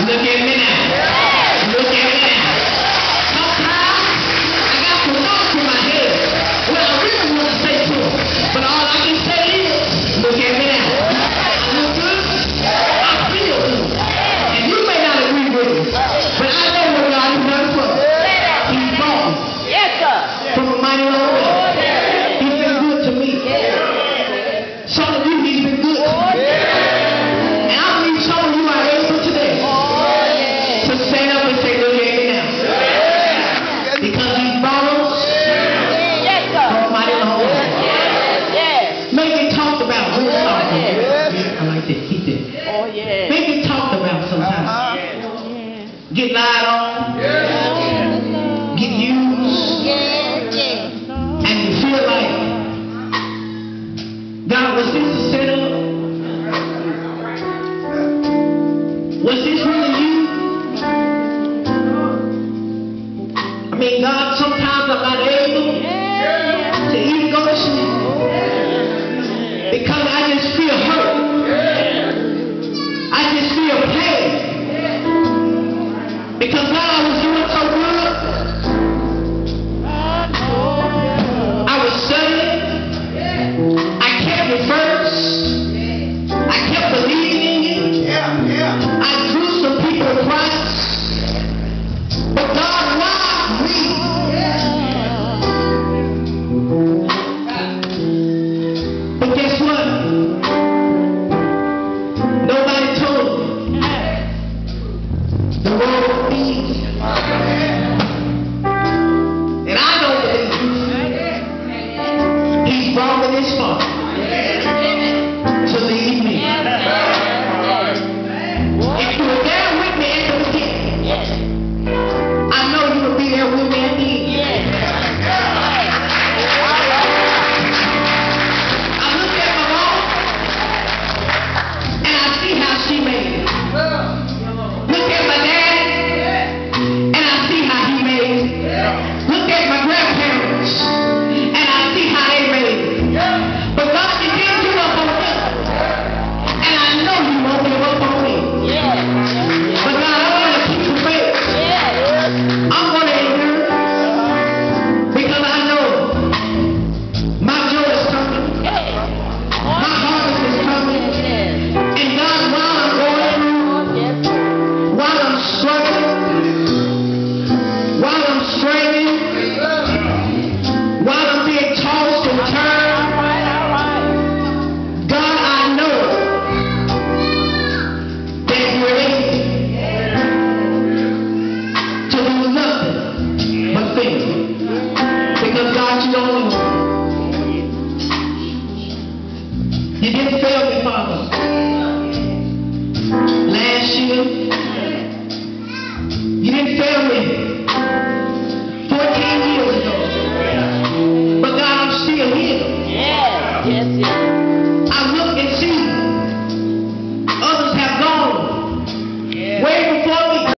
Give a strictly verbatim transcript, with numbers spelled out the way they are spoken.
Look at me now. Look at me now. Sometimes I got some thoughts in my head. Well, I really want to say to them, but all I can say is, look at me now. I look good. I feel good. And you may not agree with me, but I know what God has done for me. He's brought me. Yes, sir. From a mighty long way. He's been good to me. Some of you, he's been good to me. And I believe some of you are able today to stand up and say, look at me now. Because he's brought us from a mighty long way. Maybe talked about. Who's talking? I like that. Keep it. Maybe talked about sometimes. Get lied on. Get used. And you feel like, God, was this a setup? Was this really you? I mean, God, sometimes I'm not able to even go to sleep because I just feel hurt. I just feel pain. Because God, I was doing so good. I was studying. I kept it first. I kept believing in you. I drew some people to Christ. But God, why me? But guess what? Nobody told me the road would be easy. And I don't believe he's brought me this far to leave me. If you were there with me at the beginning, I know you will be there with me at the end. I look at my mom and I see how she made it. Look at my dad and I see how he made it. Look at my grandparents and I see how they made it. But God, you didn't give up on me. And I know you won't give up on me. But God, I want to keep the faith. I'm going to endure because I know my joy is coming. My harvest is coming. And God, while I'm going through, while I'm struggling, while I'm straining, while I'm being tossed and turned, God, I know that you're able to do nothing but fail. Because God, you don't know. You didn't fail me, Father.